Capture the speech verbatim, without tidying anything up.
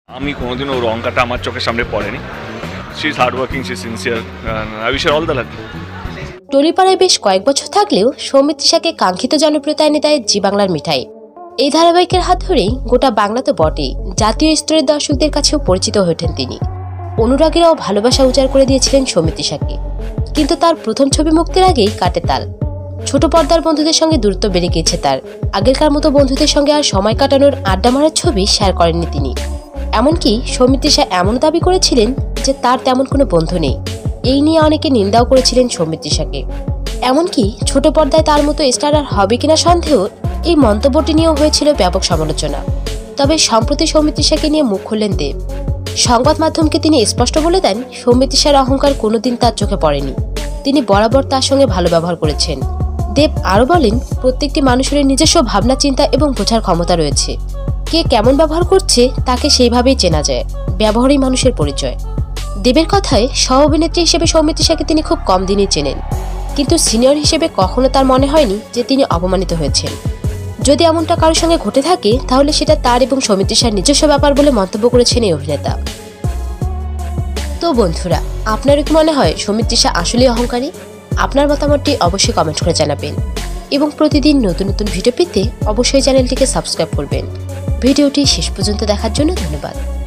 আমি কোনোদিনও ওর অঙ্কটা আমার চোখের সামনে পড়েনি। She is hard working, she is sincere, I wish her all the luck. টলিপাড়ায় বেশ কয়েক বছর থাকলেও সৌমিত্রিষাকে কাঙ্ক্ষিত জনপ্রিয়তা এনে দেয় জি বাংলার মিঠাই। এই ধারাবাহিকের হাত ধরেই গোটা বাংলা তো বটেই, জাতীয় স্তরের দর্শকদের কাছেও পরিচিত হয়ে ওঠেন তিনি। অনুরাগীরাও ভালোবাসা উজাড় করে দিয়েছিলেন সৌমিত্রিষাকে। কিন্তু তার প্রথম ছবি মুক্তির আগেই কাটে তাল। ছোট পর্দার বন্ধুদের সঙ্গে দূরত্ব বেড়ে গিয়েছে তার। আগেরকার মতো বন্ধুদের সঙ্গে আর সময় কাটানোর আড্ডা মারার ছবি শেয়ার করেননি তিনি। এমনকি সৌমিত্রিষা এমন দাবি করেছিলেন যে তার তেমন কোনো বন্ধু নেই। এই নিয়ে অনেকে নিন্দাও করেছিলেন সৌমিত্রিষাকে। এমনকি ছোট পর্দায় তার মতো স্টার আর হবে কিনা সন্দেহ, এই মন্তব্যটি নিয়েও হয়েছিল ব্যাপক সমালোচনা। তবে সম্প্রতি সৌমিত্রিষাকে নিয়ে মুখ খুললেন দেব। সংবাদ মাধ্যমকে তিনি স্পষ্ট বলে দেন, সৌমিত্রিষার অহংকার কোনোদিন তার চোখে পড়েনি। তিনি বরাবর তার সঙ্গে ভালো ব্যবহার করেছেন। দেব আরও বলেন, প্রত্যেকটি মানুষের নিজস্ব ভাবনা, চিন্তা এবং বোঝার ক্ষমতা রয়েছে। কে কেমন ব্যবহার করছে তাকে সেইভাবেই চেনা যায়। ব্যবহারই মানুষের পরিচয়। দেবের কথায়, সহ অভিনেত্রী হিসেবে সৌমিত্রিষাকে তিনি খুব কম দিনই চেনেন, কিন্তু সিনিয়র হিসেবে কখনো তার মনে হয়নি যে তিনি অপমানিত হয়েছেন। যদি এমনটা কারোর সঙ্গে ঘটে থাকে তাহলে সেটা তার এবং সৌমিত্রিষার নিজস্ব ব্যাপার বলে মন্তব্য করেছেন এই অভিনেতা। তো বন্ধুরা, আপনারও কি মনে হয় সৌমিত্রিষা আসলেই অহংকারী? আপনার মতামতটি অবশ্যই কমেন্ট করে জানাবেন এবং প্রতিদিন নতুন নতুন ভিডিও পেতে অবশ্যই চ্যানেলটিকে সাবস্ক্রাইব করবেন। ভিডিওটি শেষ পর্যন্ত দেখার জন্য ধন্যবাদ।